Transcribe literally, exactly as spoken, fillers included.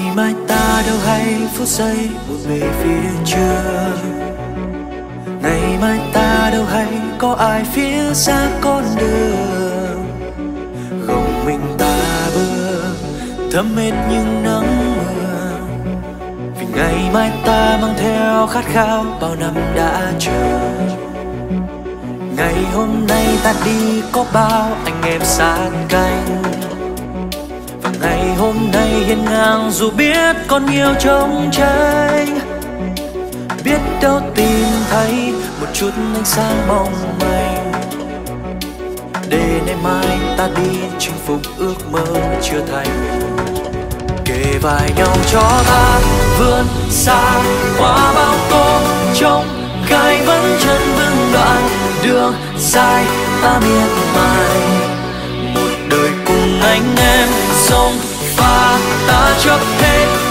mai ta đâu hay phút giây một về phía trước. Ngày mai ta đâu hay có ai phía xa con đường. Gồng mình ta bước thấm hết những nắng mưa, vì ngày mai ta mang theo khát khao bao năm đã chờ. Ngày hôm nay ta đi có bao anh em sát cánh, và ngày hôm nay hiên ngang dù biết còn nhiều trông tranh. Biết đâu tìm thấy một chút ánh sáng mong manh, để ngày mai ta đi chinh phục ước mơ chưa thành. Kề vai nhau cho ta vươn xa qua bao tố trông gai, vẫn chân vững đoạn đường dài ta miệt mài. Một đời cùng anh em sông pha ta chấp hết